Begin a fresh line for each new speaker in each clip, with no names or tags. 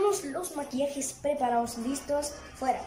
tenemos los maquillajes preparados, listos, fuera.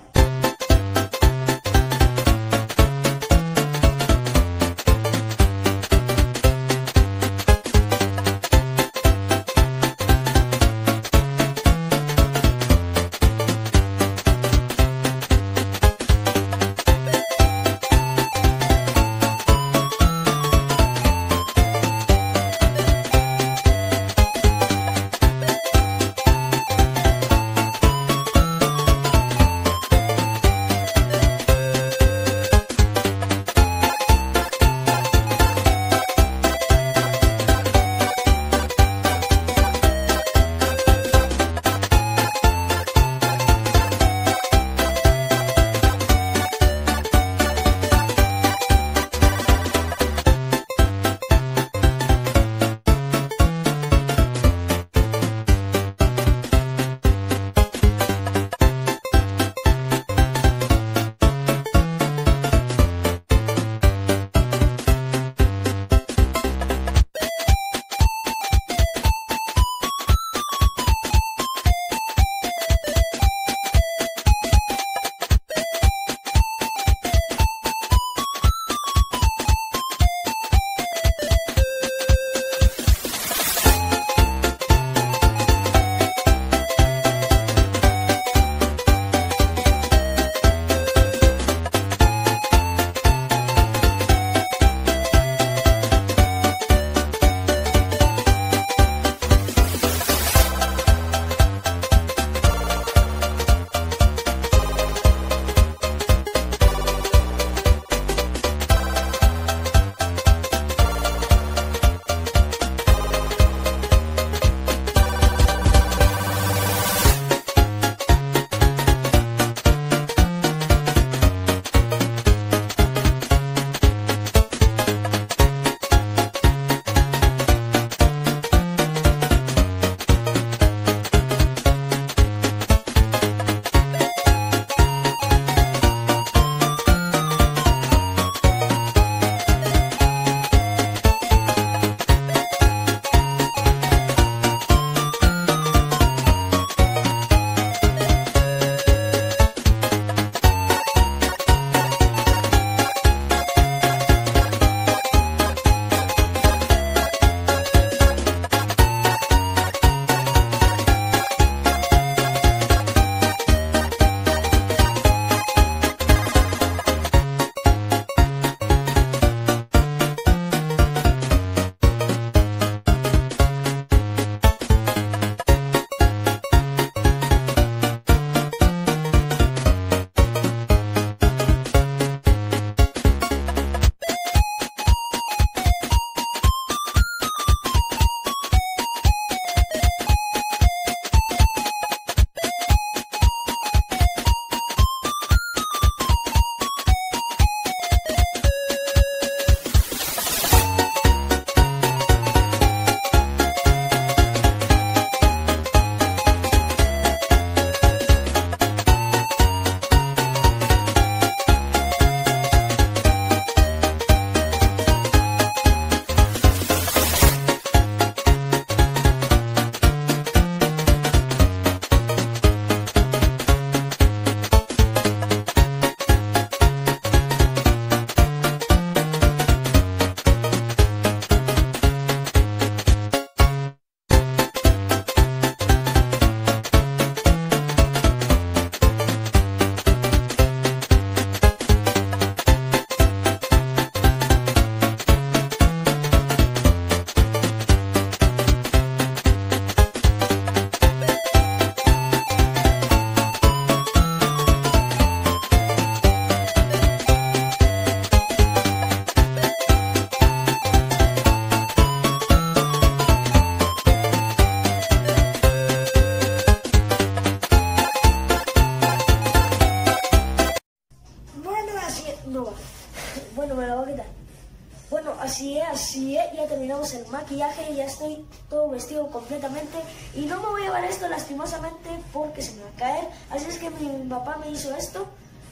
Bueno, me lo voy a quitar. Bueno, así es, ya terminamos el maquillaje, ya estoy todo vestido completamente y no me voy a llevar esto lastimosamente porque se me va a caer, así es que mi papá me hizo esto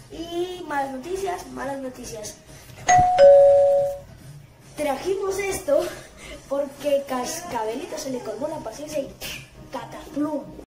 y malas noticias. Trajimos esto porque Cascabelito se le colmó la paciencia y cataflum.